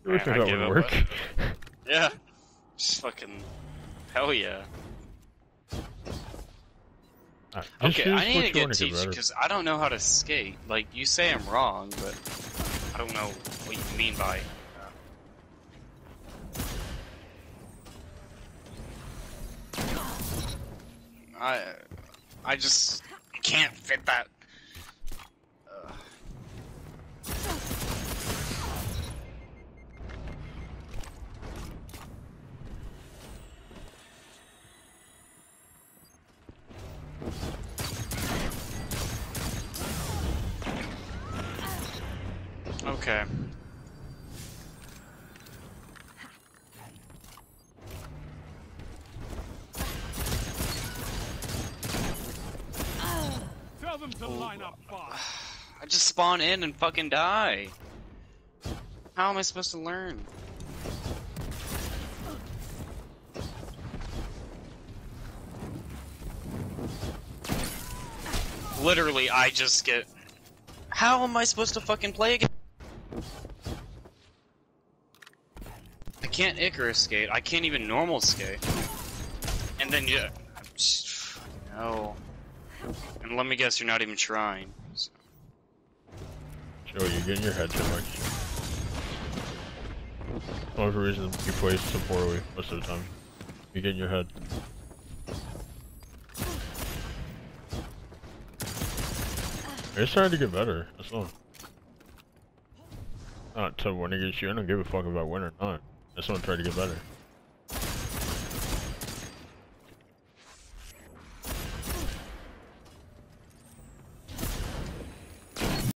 You wish that would work. Yeah. Just fucking... Hell yeah. Okay, I need to get teach because I don't know how to skate. Like, you say I'm wrong, but I don't know what you mean by I just can't fit that. Okay. Tell them to line up fast. I just spawn in and fucking die. How am I supposed to learn? Literally, I just get... How am I supposed to fucking play again? I can't Icarus skate. I can't even normal skate. And then you... No. And let me guess, you're not even trying. So. Joe, you're getting your head too much. One of the reasons you play so poorly most of the time. You get in your head. You're just trying to get better, that's all. Not to win against you, I don't give a fuck about win or not. I just want to try to get better.